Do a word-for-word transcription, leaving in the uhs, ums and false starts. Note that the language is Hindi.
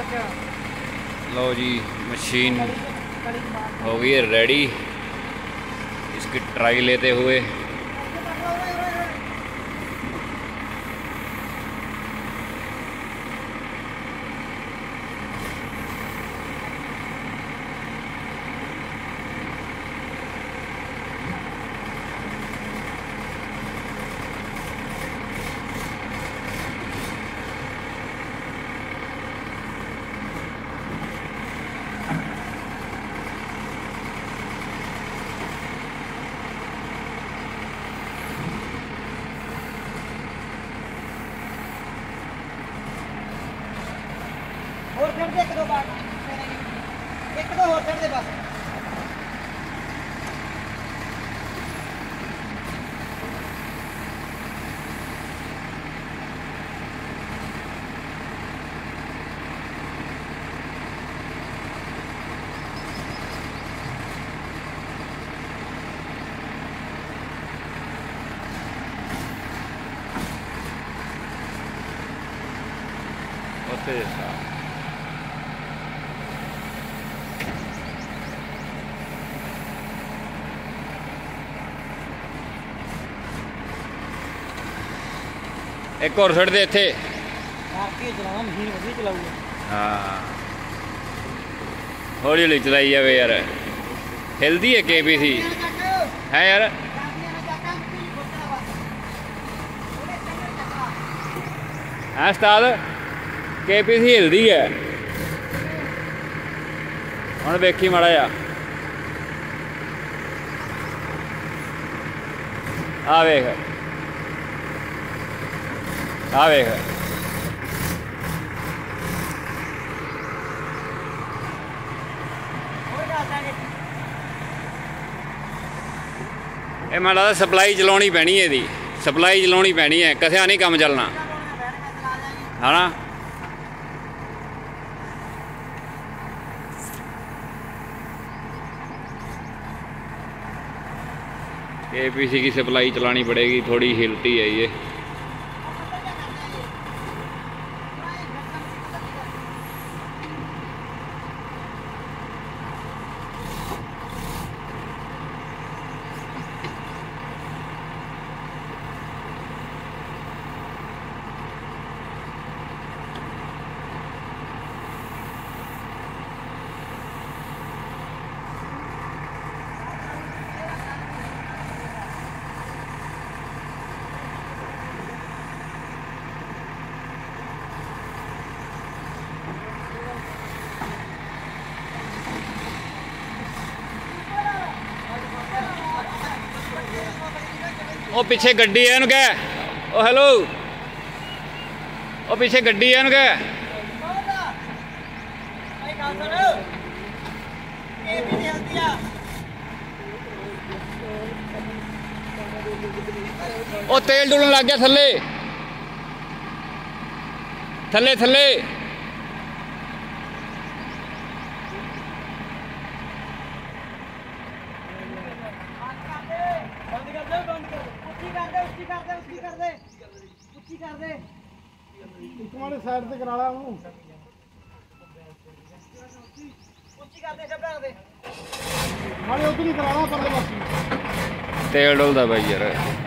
लो जी मशीन हो गई है रेडी, इसकी ट्राई लेते हुए। और फिर दे एक दो बार एक दो और फिर दे बस। ओके एक और छड़ दे इत्थे। हाँ हौली हौली चलाई जाए यार, हिलदी है के पी सी है यार। है उस्ताद के पी सी हिलदी है, हुण वेखी माड़ा जा आ वेख आ वेख ये मैं लगता सप्लाई चलानी पैनी है, दी सप्लाई चलानी पैनी है, कसिया नहीं काम चलना है ना। के पी सी की सप्लाई चलानी पड़ेगी, थोड़ी हिलती है ये। ओ पीछे गड्डी है इनके, ओ हेलो ओ पीछे गड्डी है इनके। ओ तेल डुलन लग गया थले थले थले। साइड से करा ला हूं, ऊंची कर दे, सब दे हाले उधर ही करा ला परले पासे। तेल डुलदा भाई यार।